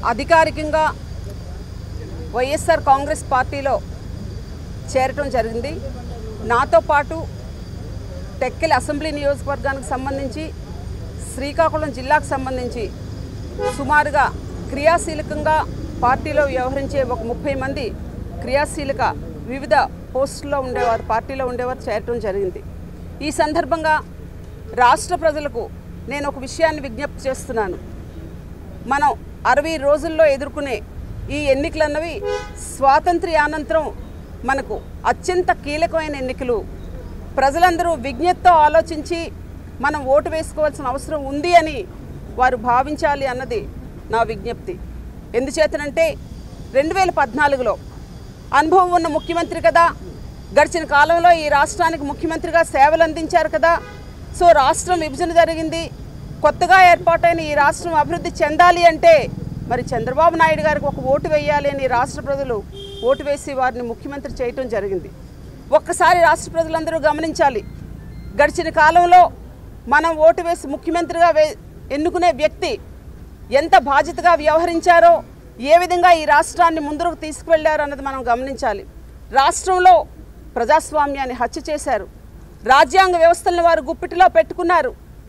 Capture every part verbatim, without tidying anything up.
అధికారికంగా వైఎస్ఆర్ కాంగ్రెస్ పార్టీలో చేరటం జరిగింది. నాతో పాటు టెక్కలి అసెంబ్లీ నియోజకవర్గానికి సంబంధించి శ్రీకాకుళం జిల్లాకు సంబంధించి సుమారుగా క్రియాశీలకంగా పార్టీలో వ్యవహరించే ఒక ముప్పై మంది క్రియాశీలక వివిధ పోస్టుల్లో ఉండేవారు, పార్టీలో ఉండేవారు చేరటం జరిగింది. ఈ సందర్భంగా రాష్ట్ర ప్రజలకు నేను ఒక విషయాన్ని విజ్ఞప్తి చేస్తున్నాను. మనం అరవై రోజుల్లో ఎదుర్కొనే ఈ ఎన్నికలన్నవి స్వాతంత్ర్యానంతరం మనకు అత్యంత కీలకమైన ఎన్నికలు. ప్రజలందరూ విజ్ఞతతో ఆలోచించి మనం ఓటు వేసుకోవాల్సిన అవసరం ఉంది అని వారు భావించాలి అన్నది నా విజ్ఞప్తి. ఎందుచేతనంటే రెండు వేల పద్నాలుగులో అనుభవం ఉన్న ముఖ్యమంత్రి కదా, గడిచిన కాలంలో ఈ రాష్ట్రానికి ముఖ్యమంత్రిగా సేవలు అందించారు కదా. సో రాష్ట్రం విభజన జరిగింది, కొత్తగా ఏర్పాటైన ఈ రాష్ట్రం అభివృద్ధి చెందాలి అంటే మరి చంద్రబాబు నాయుడు గారికి ఒక ఓటు వేయాలి అని రాష్ట్ర ప్రజలు ఓటు వేసి వారిని ముఖ్యమంత్రి చేయటం జరిగింది. ఒక్కసారి రాష్ట్ర ప్రజలందరూ గమనించాలి, గడిచిన కాలంలో మనం ఓటు వేసి ముఖ్యమంత్రిగా వే ఎన్నుకునే వ్యక్తి ఎంత బాధ్యతగా వ్యవహరించారో, ఏ విధంగా ఈ రాష్ట్రాన్ని ముందుకు తీసుకువెళ్లారో అన్నది మనం గమనించాలి. రాష్ట్రంలో ప్రజాస్వామ్యాన్ని హత్య చేశారు, రాజ్యాంగ వ్యవస్థలను వారు గుప్పిటిలో పెట్టుకున్నారు.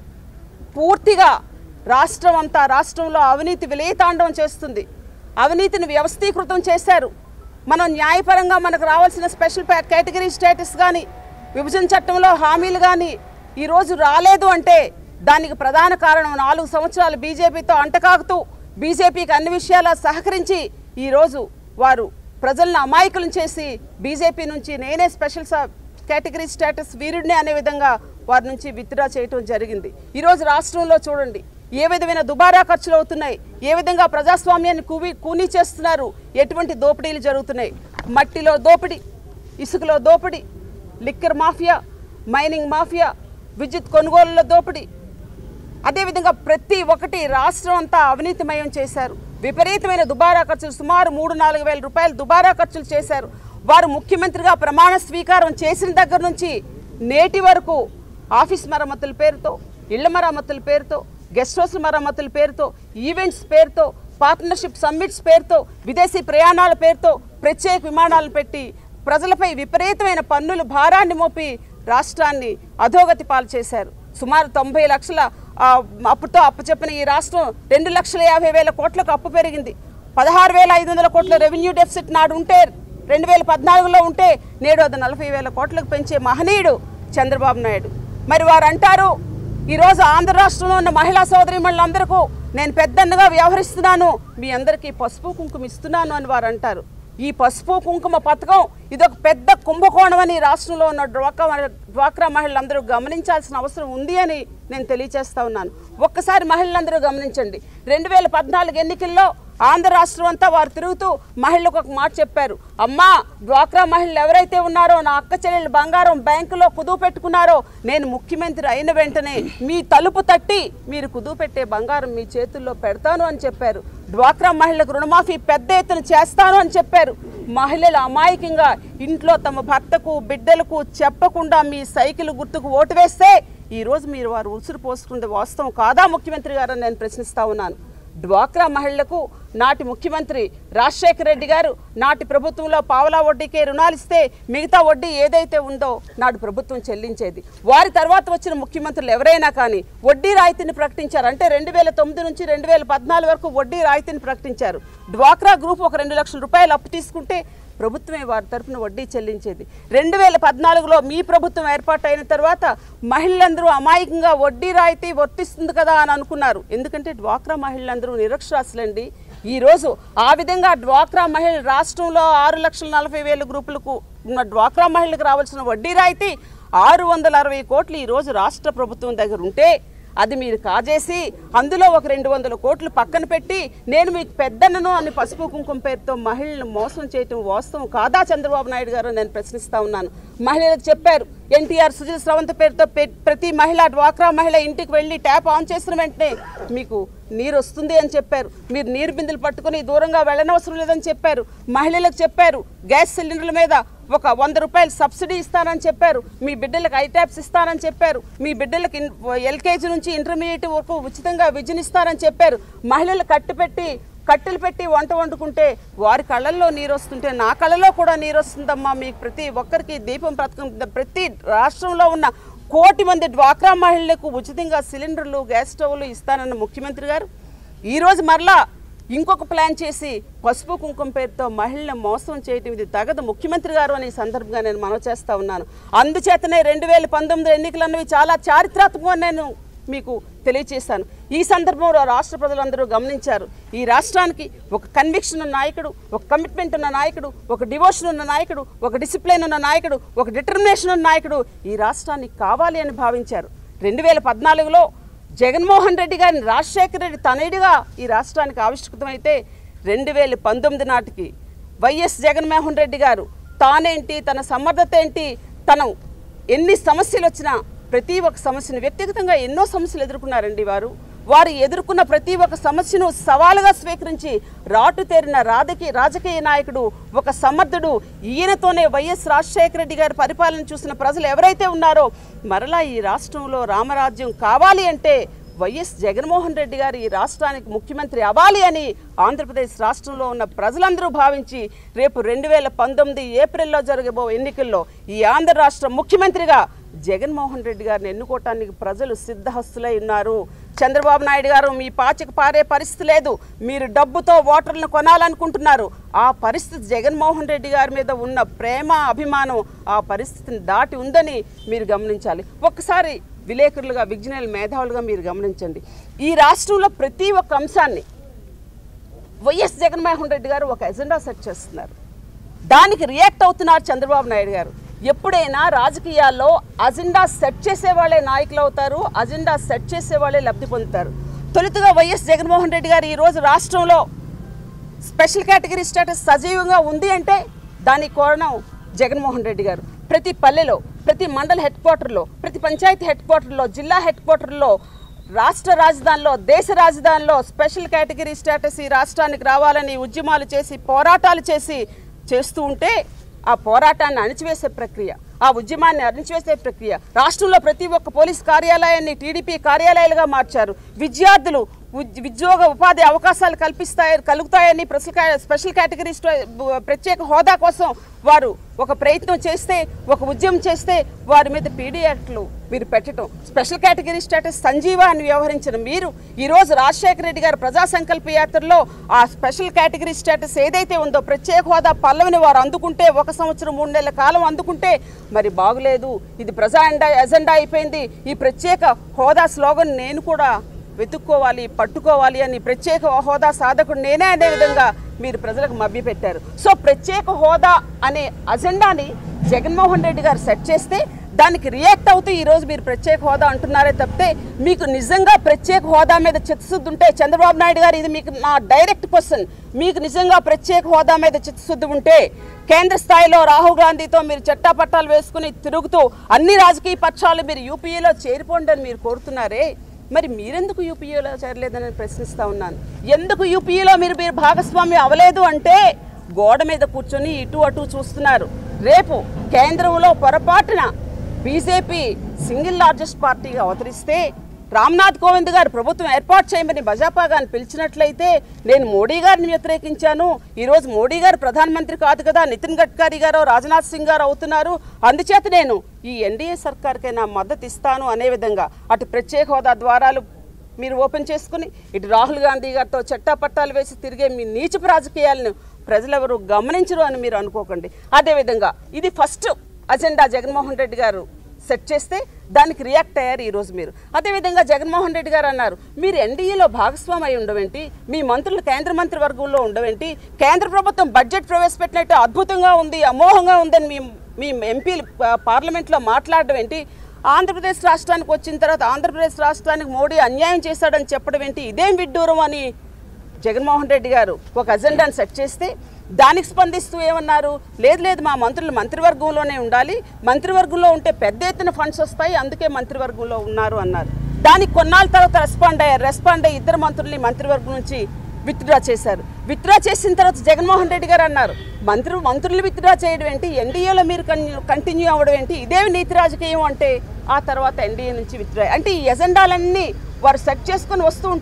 పూర్తిగా రాష్ట్రం అంతా రాష్ట్రంలో అవినీతి విలయతాండవం చేస్తుంది, అవినీతిని వ్యవస్థీకృతం చేశారు. మనం న్యాయపరంగా మనకు రావాల్సిన స్పెషల్ కేటగిరీ స్టేటస్ కానీ విభజన చట్టంలో హామీలు కానీ ఈరోజు రాలేదు అంటే దానికి ప్రధాన కారణం నాలుగు సంవత్సరాలు బీజేపీతో అంటకాగుతూ బీజేపీకి అన్ని విషయాల సహకరించి ఈరోజు వారు ప్రజలను అమాయకులను చేసి బీజేపీ నుంచి నేనే స్పెషల్ కేటగిరీ స్టేటస్ వీరుడిని అనే విధంగా వారి నుంచి విత్డ్రా చేయటం జరిగింది. ఈరోజు రాష్ట్రంలో చూడండి ఏ విధమైన దుబారా ఖర్చులు అవుతున్నాయి, ఏ విధంగా ప్రజాస్వామ్యాన్ని కూవి కూనీ చేస్తున్నారు, ఎటువంటి దోపిడీలు జరుగుతున్నాయి. మట్టిలో దోపిడీ, ఇసుకలో దోపిడీ, లిక్కర్ మాఫియా, మైనింగ్ మాఫియా, విద్యుత్ కొనుగోలులో దోపిడీ, అదేవిధంగా ప్రతి ఒక్కటి రాష్ట్రం అంతా అవినీతిమయం చేశారు. విపరీతమైన దుబారా ఖర్చులు, సుమారు మూడు నాలుగు వేల రూపాయలు దుబారా ఖర్చులు చేశారు. వారు ముఖ్యమంత్రిగా ప్రమాణ స్వీకారం చేసిన దగ్గర నుంచి నేటి వరకు ఆఫీస్ మరమ్మతుల పేరుతో, ఇళ్ల మరమ్మతుల పేరుతో, గెస్ట్ హౌస్ మరమ్మతుల పేరుతో, ఈవెంట్స్ పేరుతో, పార్ట్నర్షిప్ సమ్మిట్స్ పేరుతో, విదేశీ ప్రయాణాల పేరుతో ప్రత్యేక విమానాలు పెట్టి ప్రజలపై విపరీతమైన పన్నుల భారాన్ని మోపి రాష్ట్రాన్ని అధోగతి పాలు చేశారు. సుమారు తొంభై లక్షల అప్పుతో అప్పచెప్పిన ఈ రాష్ట్రం రెండు లక్షల యాభై వేల కోట్లకు అప్పు పెరిగింది. పదహారు వేల ఐదు వందల కోట్ల రెవెన్యూ డెఫిసిట్ నాడు ఉంటే రెండు వేల పద్నాలుగులో ఉంటే నేడు అది నలభై వేల కోట్లకు పెంచే మహనీయుడు చంద్రబాబు నాయుడు. మరి వారు అంటారు, ఈరోజు ఆంధ్ర రాష్ట్రంలో ఉన్న మహిళా సోదరీమణులందరికీ నేను పెద్దన్నగా వ్యవహరిస్తున్నాను, మీ అందరికీ పసుపు కుంకుమ ఇస్తున్నాను అని వారు అంటారు. ఈ పసుపు కుంకుమ పథకం ఇదొక పెద్ద కుంభకోణం అని రాష్ట్రంలో ఉన్న డ్వాక్రా డ్వాక్రా మహిళలందరూ గమనించాల్సిన అవసరం ఉంది అని నేను తెలియజేస్తా ఉన్నాను. ఒక్కసారి మహిళలందరూ గమనించండి, రెండు వేల పద్నాలుగు ఎన్నికల్లో ఆంధ్ర రాష్ట్రం అంతా వారు తిరుగుతూ మహిళలకు ఒక మాట చెప్పారు, అమ్మా డ్వాక్రా మహిళలు ఎవరైతే ఉన్నారో నా అక్క చెల్లెలు బంగారం బ్యాంకులో కుదువు పెట్టుకున్నారో నేను ముఖ్యమంత్రి అయిన వెంటనే మీ తలుపు తట్టి మీరు కుదువు పెట్టే బంగారం మీ చేతుల్లో పెడతాను అని చెప్పారు. డ్వాక్రా మహిళలకు రుణమాఫీ పెద్ద ఎత్తున చేస్తాను అని చెప్పారు. మహిళలు అమాయకంగా ఇంట్లో తమ భర్తకు బిడ్డలకు చెప్పకుండా మీ సైకిల్ గుర్తుకు ఓటు వేస్తే ఈరోజు మీరు వారు ఉసురు పోసుకుంటే వాస్తవం కాదా ముఖ్యమంత్రి గారని నేను ప్రశ్నిస్తా ఉన్నాను. డ్వాక్రా మహిళలకు నాటి ముఖ్యమంత్రి రాజశేఖర రెడ్డి గారు నాటి ప్రభుత్వంలో పావలా వడ్డీకే రుణాలు ఇస్తే మిగతా వడ్డీ ఏదైతే ఉందో నాటి ప్రభుత్వం చెల్లించేది. వారి తర్వాత వచ్చిన ముఖ్యమంత్రులు ఎవరైనా కానీ వడ్డీ రాయితీని ప్రకటించారు. అంటే రెండు వేల తొమ్మిది నుంచి రెండు వేల పద్నాలుగు వరకు వడ్డీ రాయితీని ప్రకటించారు. డ్వాక్రా గ్రూప్ ఒక రెండు లక్షల రూపాయలు అప్పు తీసుకుంటే ప్రభుత్వమే వారి తరఫున వడ్డీ చెల్లించేది. రెండు వేల పద్నాలుగులో మీ ప్రభుత్వం ఏర్పాటైన తర్వాత మహిళలందరూ అమాయకంగా వడ్డీ రాయితీ వర్తిస్తుంది కదా అని అనుకున్నారు. ఎందుకంటే డ్వాక్రా మహిళలందరూ నిరక్షరాస్యులండి. ఈరోజు ఆ విధంగా డ్వాక్రా మహిళలు రాష్ట్రంలో ఆరు లక్షల నలభై వేల గ్రూపులకు ఉన్న డ్వాక్రా మహిళలకు రావాల్సిన వడ్డీ రాయితీ ఆరు వందల అరవై కోట్లు ఈరోజు రాష్ట్ర ప్రభుత్వం దగ్గర ఉంటే అది మీరు కాజేసి అందులో ఒక రెండు వందల కోట్లు పక్కన పెట్టి నేను మీకు పెద్దన్నను అని పసుపు కుంకుమ పేరుతో మహిళలను మోసం చేయటం వాస్తవం కాదా చంద్రబాబు నాయుడు గారు నేను ప్రశ్నిస్తా ఉన్నాను. మహిళలకు చెప్పారు, ఎన్టీఆర్ సుజల స్రవంతి పేరుతో ప్రతి మహిళ డ్వాక్రా మహిళ ఇంటికి వెళ్ళి ట్యాప్ ఆన్ చేసిన వెంటనే మీకు నీరు వస్తుంది అని చెప్పారు. మీరు నీరు బిందులు పట్టుకుని దూరంగా వెళ్ళనవసరం లేదని చెప్పారు. మహిళలకు చెప్పారు, గ్యాస్ సిలిండర్ల మీద ఒక వంద రూపాయలు సబ్సిడీ ఇస్తానని చెప్పారు. మీ బిడ్డలకు ఐట్యాప్స్ ఇస్తానని చెప్పారు. మీ బిడ్డలకు ఎల్కేజీ నుంచి ఇంటర్మీడియట్ వరకు ఉచితంగా విద్యనిస్తారని చెప్పారు. మహిళలు కట్టుపెట్టి కట్టెలు పెట్టి వంట వండుకుంటే వారి కళ్ళల్లో నీరు వస్తుంటే నా కళ్ళలో కూడా నీరు వస్తుందమ్మా. మీకు ప్రతి ఒక్కరికి దీపం పథకం ప్రతి రాష్ట్రంలో ఉన్న కోటి మంది డ్వాక్రా మహిళలకు ఉచితంగా సిలిండర్లు గ్యాస్ స్టవ్లు ఇస్తానన్న ముఖ్యమంత్రి గారు ఈరోజు మరలా ఇంకొక ప్లాన్ చేసి పసుపు కుంకుమ పేరుతో మహిళలను మోసం చేయటం ఇది తగదు ముఖ్యమంత్రి గారు అని ఈ సందర్భంగా నేను మనవి చేస్తూ ఉన్నాను. అందుచేతనే రెండు వేల పంతొమ్మిది ఎన్నికలు అన్నవి చాలా చారిత్రాత్మకంగా నేను మీకు తెలియజేశాను. ఈ సందర్భంలో రాష్ట్ర ప్రజలందరూ గమనించారు. ఈ రాష్ట్రానికి ఒక కన్విక్షన్ ఉన్న నాయకుడు, ఒక కమిట్మెంట్ ఉన్న నాయకుడు, ఒక డివోషన్ ఉన్న నాయకుడు, ఒక డిసిప్లిన్ ఉన్న నాయకుడు, ఒక డిటర్మినేషన్ ఉన్న నాయకుడు ఈ రాష్ట్రానికి కావాలి అని భావించారు. రెండు వేల పద్నాలుగులో జగన్మోహన్ రెడ్డి గారిని రాజశేఖర రెడ్డి తనయుడిగా ఈ రాష్ట్రానికి ఆవిష్కృతమైతే రెండు వేల పంతొమ్మిది నాటికి వైఎస్ జగన్మోహన్ రెడ్డి గారు తానేంటి, తన సమర్థత ఏంటి, తను ఎన్ని సమస్యలు వచ్చినా ప్రతి ఒక్క సమస్యను వ్యక్తిగతంగా ఎన్నో సమస్యలు ఎదుర్కొన్నారండి వారు. వారు ఎదుర్కొన్న ప్రతి ఒక్క సమస్యను సవాలుగా స్వీకరించి రాటు తేరిన రాజకీయ రాజకీయ నాయకుడు, ఒక సమర్థుడు. ఈయనతోనే వైఎస్ రాజశేఖర రెడ్డి గారి పరిపాలన చూసిన ప్రజలు ఎవరైతే ఉన్నారో మరలా ఈ రాష్ట్రంలో రామరాజ్యం కావాలి అంటే వైఎస్ జగన్మోహన్ రెడ్డి గారు ఈ రాష్ట్రానికి ముఖ్యమంత్రి అవ్వాలి అని ఆంధ్రప్రదేశ్ రాష్ట్రంలో ఉన్న ప్రజలందరూ భావించి రేపు రెండు వేల పంతొమ్మిది ఏప్రిల్లో జరగబో ఎన్నికల్లో ఈ ఆంధ్ర రాష్ట్ర ముఖ్యమంత్రిగా జగన్మోహన్ రెడ్డి గారిని ఎన్నుకోవటానికి ప్రజలు సిద్ధహస్తులై ఉన్నారు. చంద్రబాబు నాయుడు గారు మీ పాచిక పారే పరిస్థితి లేదు, మీరు డబ్బుతో ఓటర్లను కొనాలనుకుంటున్నారు. ఆ పరిస్థితి జగన్మోహన్ రెడ్డి గారి మీద ఉన్న ప్రేమ అభిమానం ఆ పరిస్థితిని దాటి ఉందని మీరు గమనించాలి. ఒక్కసారి విలేకరులుగా విజ్ఞానులు మేధావులుగా మీరు గమనించండి. ఈ రాష్ట్రంలో ప్రతి ఒక్క అంశాన్ని వైఎస్ జగన్మోహన్ రెడ్డి గారు ఒక ఎజెండా సెట్ చేస్తున్నారు. దానికి రియాక్ట్ అవుతున్నారు చంద్రబాబు నాయుడు గారు. ఎప్పుడైనా రాజకీయాల్లో అజెండా సెట్ చేసేవాళ్ళే నాయకులు అవుతారు, అజెండా సెట్ చేసేవాళ్ళే లబ్ధి పొందుతారు. తొలుతగా వైఎస్ జగన్మోహన్ రెడ్డి గారు ఈరోజు రాష్ట్రంలో స్పెషల్ కేటగిరీ స్టేటస్ సజీవంగా ఉంది అంటే దానికి కారణం జగన్మోహన్ రెడ్డి గారు. ప్రతి పల్లెలో, ప్రతి మండల హెడ్ క్వార్టర్లో, ప్రతి పంచాయతీ హెడ్ క్వార్టర్లో, జిల్లా హెడ్ క్వార్టర్లో, రాష్ట్ర రాజధానిలో, దేశ రాజధానిలో స్పెషల్ కేటగిరీ స్టేటస్ ఈ రాష్ట్రానికి రావాలని ఉద్యమాలు చేసి పోరాటాలు చేసి చేస్తూ ఉంటే ఆ పోరాటాన్ని అణిచివేసే ప్రక్రియ, ఆ ఉద్యమాన్ని అణిచివేసే ప్రక్రియ రాష్ట్రంలో ప్రతి ఒక్క పోలీస్ కార్యాలయాన్ని టీడీపీ కార్యాలయాలుగా మార్చారు. విద్యార్థులు ఉద్యోగ ఉపాధి అవకాశాలు కల్పిస్తాయి కలుగుతాయని స్పెషల్ కేటగిరీ ప్రత్యేక హోదా కోసం వారు ఒక ప్రయత్నం చేస్తే, ఒక ఉద్యమం చేస్తే వారి మీద పీడీ యాక్ట్లు మీరు పెట్టడం, స్పెషల్ కేటగిరీ స్టేటస్ సంజీవ అని వ్యవహరించిన మీరు ఈరోజు రాజశేఖర రెడ్డి గారు ప్రజా సంకల్ప యాత్రలో ఆ స్పెషల్ కేటగిరీ స్టేటస్ ఏదైతే ఉందో ప్రత్యేక హోదా పల్లవిని వారు అందుకుంటే ఒక సంవత్సరం మూడు నెలల కాలం అందుకుంటే మరి బాగులేదు, ఇది ప్రజా ఎజెండా అయిపోయింది, ఈ ప్రత్యేక హోదా స్లోగన్ నేను కూడా వెతుక్కోవాలి, పట్టుకోవాలి అని ప్రత్యేక హోదా సాధకుడు నేనే అనే విధంగా మీరు ప్రజలకు మభ్యపెట్టారు. సో ప్రత్యేక హోదా అనే అజెండాని జగన్మోహన్ రెడ్డి గారు సెట్ చేస్తే దానికి రియాక్ట్ అవుతూ ఈరోజు మీరు ప్రత్యేక హోదా అంటున్నారే తప్పితే మీకు నిజంగా ప్రత్యేక హోదా మీద చిత్తశుద్ధి ఉంటే చంద్రబాబు నాయుడు గారు, ఇది మీకు నా డైరెక్ట్ క్వశ్చన్, మీకు నిజంగా ప్రత్యేక హోదా మీద చిత్తశుద్ధి ఉంటే కేంద్ర స్థాయిలో రాహుల్ గాంధీతో మీరు చట్టాపట్టాలు వేసుకుని తిరుగుతూ అన్ని రాజకీయ పక్షాలు మీరు యూపీఏలో చేరిపోండి అని మీరు కోరుతున్నారే, మరి మీరెందుకు యూపీఏలో చేరలేదని ప్రశ్నిస్తూ ఉన్నాను. ఎందుకు యూపీఏలో మీరు మీరు భాగస్వామ్యం అవ్వలేదు అంటే గోడ మీద కూర్చొని ఇటు అటు చూస్తున్నారు. రేపు కేంద్రంలో పొరపాటున బీజేపీ సింగిల్ లార్జెస్ట్ పార్టీగా అవతరిస్తే రామ్నాథ్ కోవింద్ గారు ప్రభుత్వం ఏర్పాటు చేయమని భాజపా గారిని పిలిచినట్లయితే నేను మోడీ గారిని వ్యతిరేకించాను, ఈరోజు మోడీ గారు ప్రధానమంత్రి కాదు కదా, నితిన్ గడ్కరీ గారు రాజ్నాథ్ సింగ్ గారు అవుతున్నారు, అందుచేత నేను ఈ ఎన్డీఏ సర్కార్కే నా మద్దతు ఇస్తాను అనే విధంగా అటు ప్రత్యేక హోదా ద్వారాలు మీరు ఓపెన్ చేసుకుని ఇటు రాహుల్ గాంధీ గారితో చట్టాపట్టాలు వేసి తిరిగే మీ నీచపు రాజకీయాలను ప్రజలెవరూ గమనించరు అని మీరు అనుకోకండి. అదేవిధంగా ఇది ఫస్ట్ అజెండా జగన్మోహన్ రెడ్డి గారు సెట్ చేస్తే దానికి రియాక్ట్ అయ్యారు ఈరోజు మీరు. అదేవిధంగా జగన్మోహన్ రెడ్డి గారు అన్నారు మీరు ఎన్డీఏలో భాగస్వామి అయి ఉండవేంటి, మీ మంత్రులు కేంద్ర మంత్రి వర్గంలో ఉండవేంటి, కేంద్ర ప్రభుత్వం బడ్జెట్ ప్రవేశపెట్టినట్టు అద్భుతంగా ఉంది, అమోఘంగా ఉందని మీ మీ ఎంపీలు పార్లమెంట్లో మాట్లాడడం ఏంటి, ఆంధ్రప్రదేశ్ రాష్ట్రానికి వచ్చిన తర్వాత ఆంధ్రప్రదేశ్ రాష్ట్రానికి మోడీ అన్యాయం చేశాడని చెప్పడం ఏంటి, ఇదేం విడ్డూరం అని జగన్మోహన్ రెడ్డి గారు ఒక అజెండాను సెట్ చేస్తే దానికి స్పందిస్తూ ఏమన్నారు, లేదు లేదు మా మంత్రులు మంత్రివర్గంలోనే ఉండాలి, మంత్రివర్గంలో ఉంటే పెద్ద ఎత్తున ఫండ్స్ వస్తాయి అందుకే మంత్రివర్గంలో ఉన్నారు అన్నారు. దానికి కొన్నాళ్ళ తర్వాత రెస్పాండ్ అయ్యారు. రెస్పాండ్ అయ్యి ఇద్దరు మంత్రుల్ని మంత్రివర్గం నుంచి విత్డ్రా చేశారు. విత్డ్రా చేసిన తర్వాత జగన్మోహన్ రెడ్డి గారు అన్నారు మంత్రులు మంత్రులు విత్డ్రా చేయడం ఏంటి, ఎన్డీఏలో మీరు కంటిన్యూ అవ్వడం ఏంటి, ఇదేమి నీతి రాజకీయం అంటే ఆ తర్వాత ఎన్డీఏ నుంచి విత్డ్రా. అంటే ఈ ఎజెండాలన్నీ వారు సెట్ చేసుకొని వస్తూ ఉంటే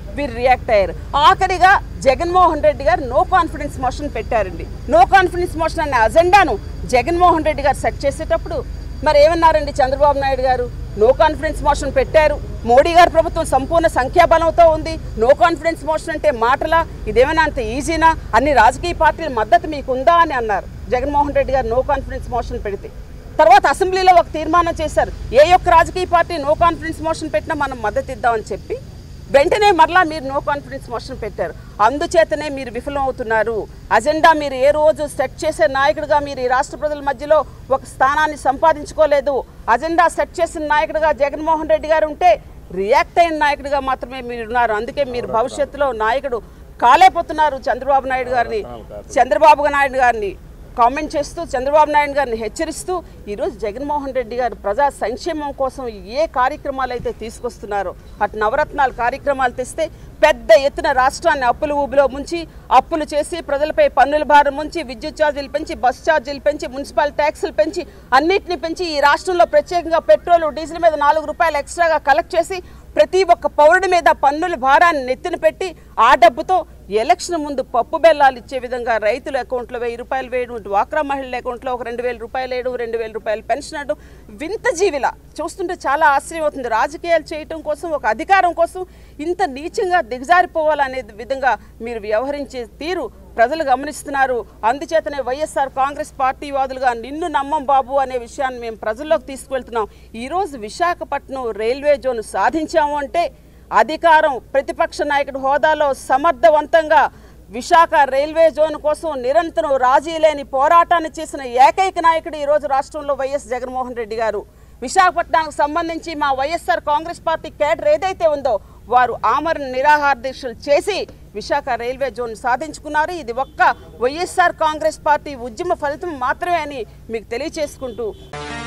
వీరు రియాక్ట్ అయ్యారు. ఆఖరిగా జగన్మోహన్ రెడ్డి గారు నో కాన్ఫిడెన్స్ మోషన్ పెట్టారండి. నో కాన్ఫిడెన్స్ మోషన్ అనే అజెండాను జగన్మోహన్ రెడ్డి గారు సెట్ చేసేటప్పుడు మరి ఏమన్నారండి చంద్రబాబు నాయుడు గారు? నో కాన్ఫిడెన్స్ మోషన్ పెట్టారు, మోడీ గారి ప్రభుత్వం సంపూర్ణ సంఖ్యాబలంతో ఉంది, నో కాన్ఫిడెన్స్ మోషన్ అంటే మాటలా, ఇదేమైనా అంత ఈజీనా, అన్ని రాజకీయ పార్టీల మద్దతు మీకు ఉందా అని అన్నారు జగన్మోహన్ రెడ్డి గారు నో కాన్ఫిడెన్స్ మోషన్ పెడితే. తర్వాత అసెంబ్లీలో ఒక తీర్మానం చేశారు, ఏ ఒక్క రాజకీయ పార్టీ నో కాన్ఫిడెన్స్ మోషన్ పెట్టినా మనం మద్దతు ఇద్దామని చెప్పి వెంటనే మరలా మీరు నో కాన్ఫిడెన్స్ మోషన్ పెట్టారు. అందుచేతనే మీరు విఫలం అవుతున్నారు. అజెండా మీరు ఏ రోజు సెట్ చేసే నాయకుడిగా మీరు ఈ రాష్ట్ర ప్రజల మధ్యలో ఒక స్థానాన్ని సంపాదించుకోలేదు. అజెండా సెట్ చేసిన నాయకుడిగా జగన్మోహన్ రెడ్డి గారు ఉంటే రియాక్ట్ అయిన నాయకుడిగా మాత్రమే మీరు ఉన్నారు. అందుకే మీరు భవిష్యత్తులో నాయకుడు కాలేపోతున్నారు. చంద్రబాబు నాయుడు గారిని చంద్రబాబు నాయుడు గారిని కామెంట్ చేస్తూ చంద్రబాబు నాయుడు గారిని హెచ్చరిస్తూ ఈరోజు జగన్మోహన్ రెడ్డి గారు ప్రజా సంక్షేమం కోసం ఏ కార్యక్రమాలు అయితే తీసుకొస్తున్నారో, అటు నవరత్నాలు కార్యక్రమాలు తెస్తే పెద్ద ఎత్తున రాష్ట్రాన్ని అప్పుల ఊబిలో ముంచి అప్పులు చేసి ప్రజలపై పన్నుల భారం ముంచి విద్యుత్ ఛార్జీలు పెంచి బస్ ఛార్జీలు పెంచి మున్సిపల్ ట్యాక్సులు పెంచి అన్నింటినీ పెంచి ఈ రాష్ట్రంలో ప్రత్యేకంగా పెట్రోల్ డీజిల్ మీద నాలుగు రూపాయలు ఎక్స్ట్రాగా కలెక్ట్ చేసి ప్రతి ఒక్క పౌరుడి మీద పన్నుల భారాన్ని నెత్తిన పెట్టి ఆ డబ్బుతో ఎలక్షన్ ముందు పప్పు బెల్లాలు ఇచ్చే విధంగా రైతుల అకౌంట్లో వెయ్యి రూపాయలు వేయడం, డ్వాక్రా మహిళల అకౌంట్లో ఒక రెండు వేల రూపాయలు వేయడం, రెండు వేల రూపాయలు పెన్షన్ అడ్డం, వింత జీవిలా చూస్తుంటే చాలా ఆశ్చర్యం అవుతుంది. రాజకీయాలు చేయటం కోసం, ఒక అధికారం కోసం ఇంత నీచంగా దిగజారిపోవాలనే విధంగా మీరు వ్యవహరించే తీరు ప్రజలు గమనిస్తున్నారు. అందుచేతనే వైఎస్ఆర్ కాంగ్రెస్ పార్టీ వాదులుగా నిన్ను నమ్మం బాబు అనే విషయాన్ని మేము ప్రజల్లోకి తీసుకువెళ్తున్నాం. ఈరోజు విశాఖపట్నం రైల్వే జోన్ సాధించాము అంటే అధికారం ప్రతిపక్ష నాయకుడి హోదాలో సమర్థవంతంగా విశాఖ రైల్వే జోన్ కోసం నిరంతరం రాజీ లేని పోరాటాన్ని చేసిన ఏకైక నాయకుడు ఈరోజు రాష్ట్రంలో వైఎస్ జగన్మోహన్ రెడ్డి గారు. విశాఖపట్నానికి సంబంధించి మా వైఎస్ఆర్ కాంగ్రెస్ పార్టీ కేడర్ ఏదైతే ఉందో వారు ఆమరణ నిరాహార దీక్షలు చేసి విశాఖ రైల్వే జోన్ సాధించుకున్నారు. ఇది ఒక్క వైఎస్ఆర్ కాంగ్రెస్ పార్టీ ఉద్యమ ఫలితం మాత్రమే అని మీకు తెలియచేసుకుంటూ